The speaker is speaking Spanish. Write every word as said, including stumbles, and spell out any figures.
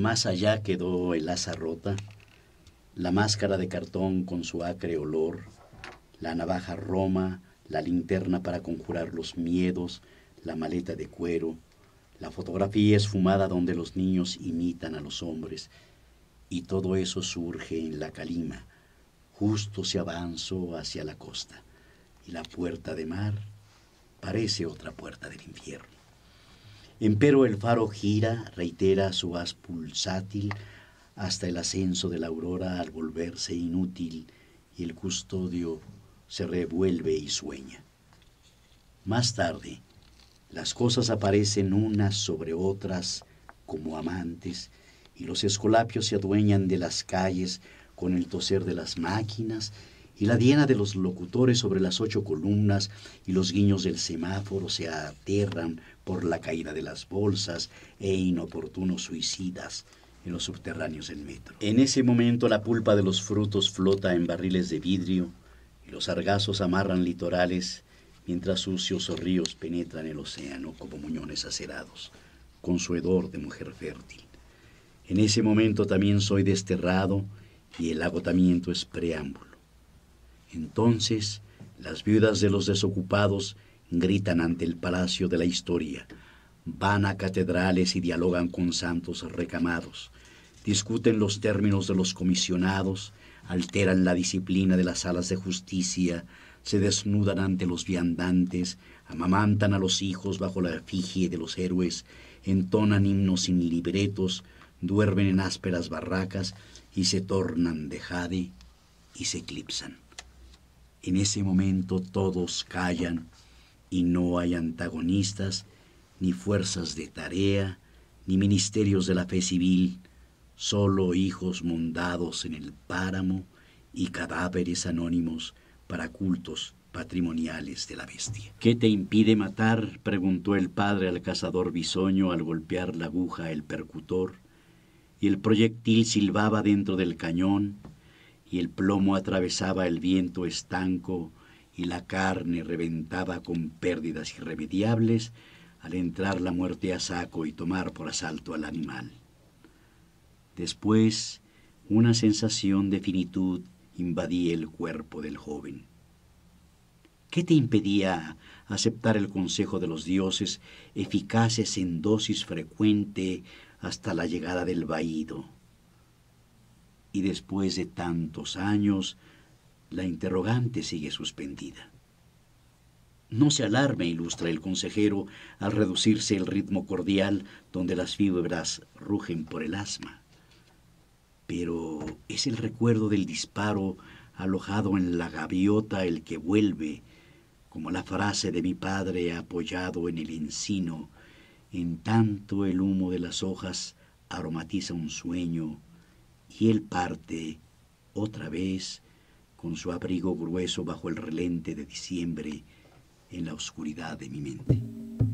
Más allá quedó el asa rota, la máscara de cartón con su acre olor, la navaja roma, la linterna para conjurar los miedos, la maleta de cuero, la fotografía esfumada donde los niños imitan a los hombres, y todo eso surge en la calima, justo se avanzó hacia la costa, y la puerta de mar parece otra puerta del infierno. Empero el faro gira, reitera su haz pulsátil, hasta el ascenso de la aurora al volverse inútil, y el custodio se revuelve y sueña. Más tarde, las cosas aparecen unas sobre otras como amantes, y los escolapios se adueñan de las calles con el toser de las máquinas, y la diana de los locutores sobre las ocho columnas y los guiños del semáforo se aterran por la caída de las bolsas e inoportunos suicidas en los subterráneos del metro. En ese momento la pulpa de los frutos flota en barriles de vidrio y los sargazos amarran litorales mientras sucios ríos penetran el océano como muñones acerados, con su hedor de mujer fértil. En ese momento también soy desterrado y el agotamiento es preámbulo. Entonces las viudas de los desocupados gritan ante el palacio de la historia, van a catedrales y dialogan con santos recamados, discuten los términos de los comisionados, alteran la disciplina de las salas de justicia, se desnudan ante los viandantes, amamantan a los hijos bajo la efigie de los héroes, entonan himnos sin libretos, duermen en ásperas barracas y se tornan de jade y se eclipsan. En ese momento todos callan y no hay antagonistas, ni fuerzas de tarea, ni ministerios de la fe civil, solo hijos mondados en el páramo y cadáveres anónimos para cultos patrimoniales de la bestia. ¿Qué te impide matar?, preguntó el padre al cazador bisoño al golpear la aguja el percutor, y el proyectil silbaba dentro del cañón, y el plomo atravesaba el viento estanco, y la carne reventaba con pérdidas irremediables al entrar la muerte a saco y tomar por asalto al animal. Después, una sensación de finitud invadía el cuerpo del joven. ¿Qué te impedía aceptar el consejo de los dioses, eficaces en dosis frecuente hasta la llegada del vaído? Y después de tantos años, la interrogante sigue suspendida. No se alarme, ilustra el consejero, al reducirse el ritmo cordial donde las fibras rugen por el asma. Pero es el recuerdo del disparo alojado en la gaviota el que vuelve, como la frase de mi padre apoyado en el encino, en tanto el humo de las hojas aromatiza un sueño, y él parte otra vez con su abrigo grueso bajo el relente de diciembre en la oscuridad de mi mente.